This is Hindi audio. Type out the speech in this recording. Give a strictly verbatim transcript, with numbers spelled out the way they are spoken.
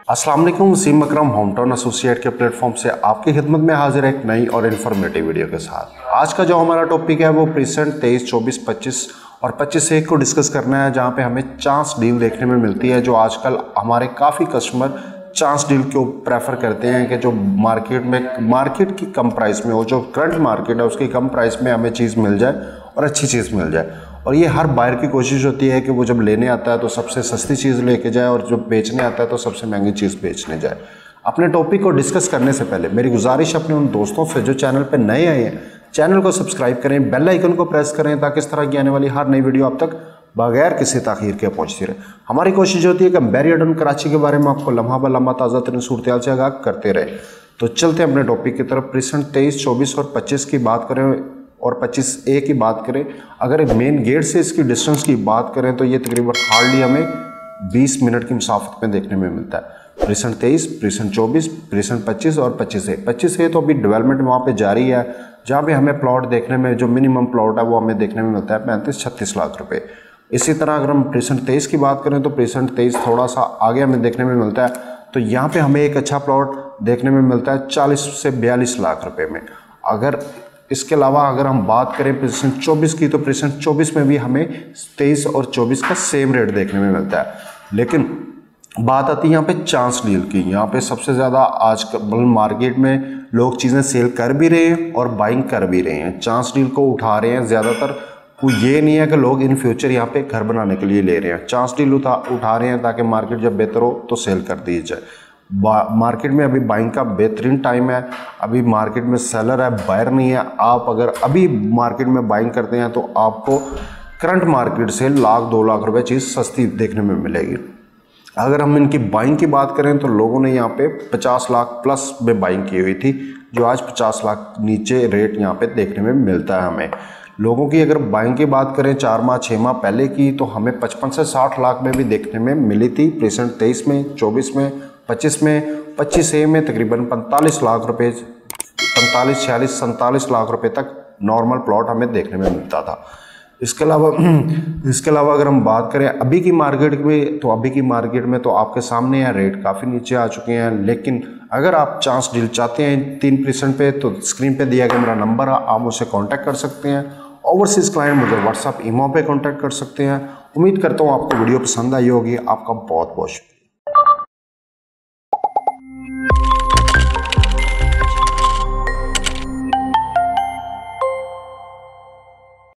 अस्सलाम वालेकुम, Wasim Akram home town associate के प्लेटफॉर्म से आपकी खिदमत में हाजिर है एक नई और इन्फॉर्मेटिव वीडियो के साथ। आज का जो हमारा टॉपिक है वो प्रीसेंट तेईस, चौबीस, पच्चीस और पच्चीस एक को डिस्कस करना है, जहां पे हमें चांस डील देखने में मिलती है। जो आजकल हमारे काफ़ी कस्टमर चांस डील को प्रेफर करते हैं कि जो मार्केट में मार्केट की कम प्राइस में हो, जो करंट मार्केट है उसकी कम प्राइस में हमें चीज़ मिल जाए और अच्छी चीज़ मिल जाए। और ये हर बायर की कोशिश होती है कि वो जब लेने आता है तो सबसे सस्ती चीज़ लेके जाए और जब बेचने आता है तो सबसे महंगी चीज़ बेचने जाए। अपने टॉपिक को डिस्कस करने से पहले मेरी गुजारिश अपने उन दोस्तों से जो चैनल पर नए आए हैं, चैनल को सब्सक्राइब करें, बेल आइकन को प्रेस करें ताकि इस तरह की आने वाली हर नई वीडियो आप तक बगैर किसी ताखीर के पहुंचती रहे। हमारी कोशिश होती है कि बैरियडन कराची के बारे में आपको लम्हा ब लम्हा ताज़ा तरीन सूरत से आगाह करते रहे। तो चलते हैं अपने टॉपिक की तरफ। प्रीसेंट तेईस, चौबीस और पच्चीस की बात करें और पच्चीस ए की बात करें, अगर मेन गेट से इसकी डिस्टेंस की बात करें तो ये तकरीबन हार्डली हमें बीस मिनट की मुसाफत में देखने में मिलता है। प्रीसेंट तेईस, प्रीसेंट चौबीस, प्रीसेंट पच्चीस और पच्चीस ए। पच्चीस ए तो अभी डेवलपमेंट वहाँ पे जारी है, जहाँ पे हमें प्लॉट देखने में जो मिनिमम प्लॉट है वो हमें देखने में मिलता है पैंतीस छत्तीस लाख रुपए। इसी तरह अगर हम प्रीसेंट तेईस की बात करें तो प्रीसेंट तेईस थोड़ा सा आगे हमें देखने में मिलता है, तो यहाँ पे हमें एक अच्छा प्लॉट देखने में मिलता है चालीस से बयालीस लाख रुपए में। अगर इसके अलावा अगर हम बात करें प्रीसेंट चौबीस की, तो प्रीसेंट चौबीस में भी हमें तेईस और चौबीस का सेम रेट देखने में मिलता है। लेकिन बात आती है यहाँ पे चांस डील की। यहाँ पे सबसे ज़्यादा आजकल मार्केट में लोग चीज़ें सेल कर भी रहे हैं और बाइंग कर भी रहे हैं, चांस डील को उठा रहे हैं ज़्यादातर। वो ये नहीं है कि लोग इन फ्यूचर यहाँ पे घर बनाने के लिए ले रहे हैं, चांस डील उठा उठा रहे हैं ताकि मार्केट जब बेहतर हो तो सेल कर दी जाए। मार्केट में अभी बाइंग का बेहतरीन टाइम है, अभी मार्केट में सेलर है, बायर नहीं है। आप अगर अभी मार्केट में बाइंग करते हैं तो आपको करंट मार्केट से लाख दो लाख रुपए चीज़ सस्ती देखने में मिलेगी। अगर हम इनकी बाइंग की बात करें तो लोगों ने यहाँ पे पचास लाख प्लस में बाइंग की हुई थी, जो आज पचास लाख नीचे रेट यहाँ पे देखने में मिलता है हमें। लोगों की अगर बाइंग की बात करें चार माह छः माह पहले की, तो हमें पचपन से साठ लाख में भी देखने में मिली थी। प्रीसेंट तेईस में, चौबीस में, पच्चीस में, पच्चीस ए में तकरीबन पैंतालीस लाख रुपए, पैंतालीस छियालीस सैंतालीस लाख रुपए तक नॉर्मल प्लॉट हमें देखने में मिलता था। इसके अलावा इसके अलावा अगर हम बात करें अभी की मार्केट में, तो अभी की मार्केट में तो आपके सामने है रेट काफ़ी नीचे आ चुके हैं। लेकिन अगर आप चांस डील चाहते हैं तीन परसेंट पे, तो स्क्रीन पे दिया गया मेरा नंबर है, आप मुझसे कांटेक्ट कर सकते हैं। ओवरसीज़ क्लाइंट मुझे व्हाट्सअप ईमो पे कांटेक्ट कर सकते हैं। उम्मीद करता हूँ आपको वीडियो पसंद आई होगी। आपका बहुत बहुत शुक्रिया।